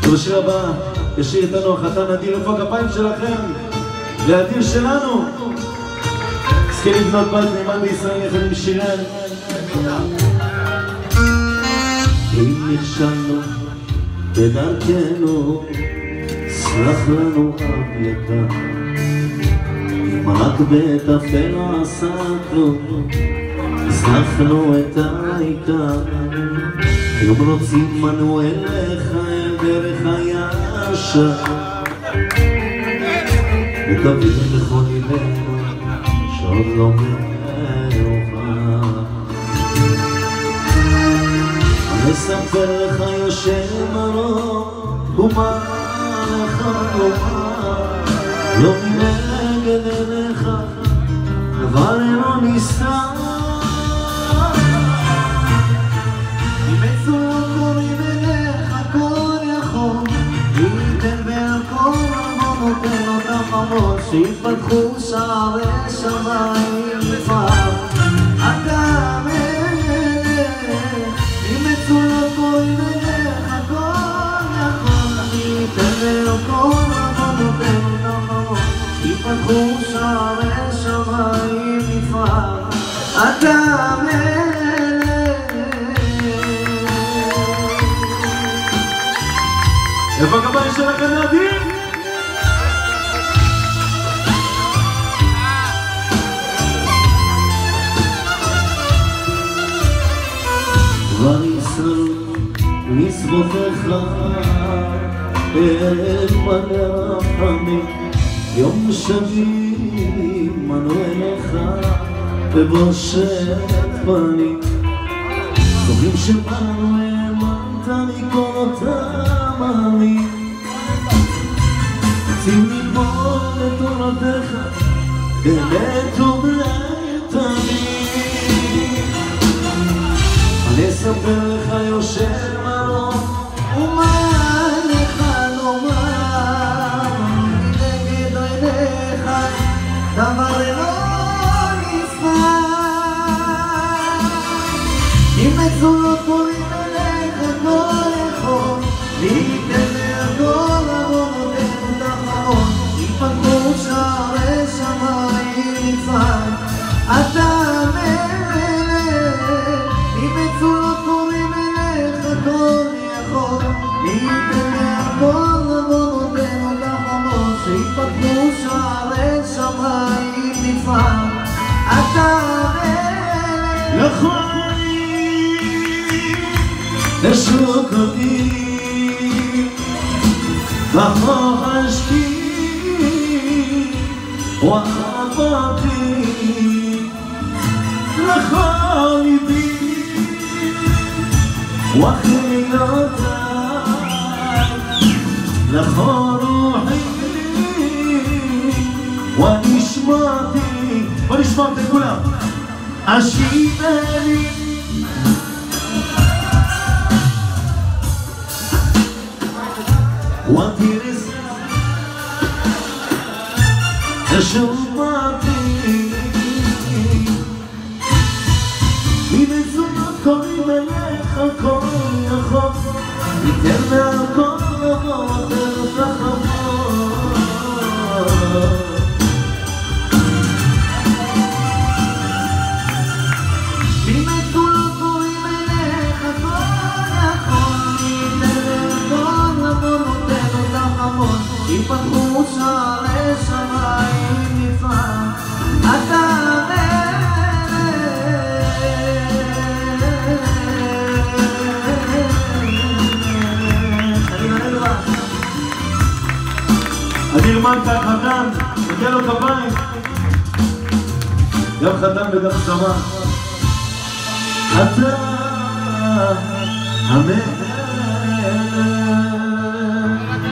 ובשיר הבא ישיר איתנו החתן אדיר. איפה הכפיים שלכם? לאדיר שלנו. זכה לבנות בית נאמן בישראל יחד עם שירן. אם נכשלנו בדרכנו, סלח לנו אב יקר. אם רק בטפל עסקנו, הזנחנו את העיקר. היום רוצים מנו אליך אל דרך הישר, ותביא לכל ליבנו שעוד לא מאוחר. אני אספר לך יושב מרום ומה לך לומר, לא מנגד אליך אבל לא ניסה. שיפתחו שערי שמיים כבר, אתה מלך, אם מצולות קוראים אליך כל יכול, ניתן לכל עבודותינו נחמות, שיפתחו שערי שמיים כבר, אתה מלך. איפה הכפיים שלכם אדיר? וניסו מסבותיך אל מלא רחמים, יום שבים אנו אליך בבושת פנים. זוכרים שבאנו האמנת מכל אותם עמים, רוצים ללמוד את תורתך באמת ובלתמים. אני אספר לך יושב מרום ומה לך לומר, מנגד עיניך דבר לא נספר. אם מצולות קוראים אליך כל יכול, ניתן לכל עבודותינו נחמות, יפתחו שערי שמיים כבר, אתה מצולות קוראים אליך כל יכול, ניתן לכל עבודותינו נחמות, שיפתחו שערי שמיים נפעל, אתה מלך. תשוק אותי בחושך ואהבתי לכל ליבי وخيلتك لخور روحي ونشمتي ونشمتي كلها عشيباني وانتي رزق شمتي بنزلت كل ملاك الكون يخاف يتمنى الكون وغاضر تخاف. بنزلت كل ملاك الكون يخاف يتمنى الكون وغاضر تخاف. يفتحوا شعري شمعين نفعل أتا אדיר מלכה חתן, נגיע לו כפיים. גם חתן וגם שמח. אתה המלך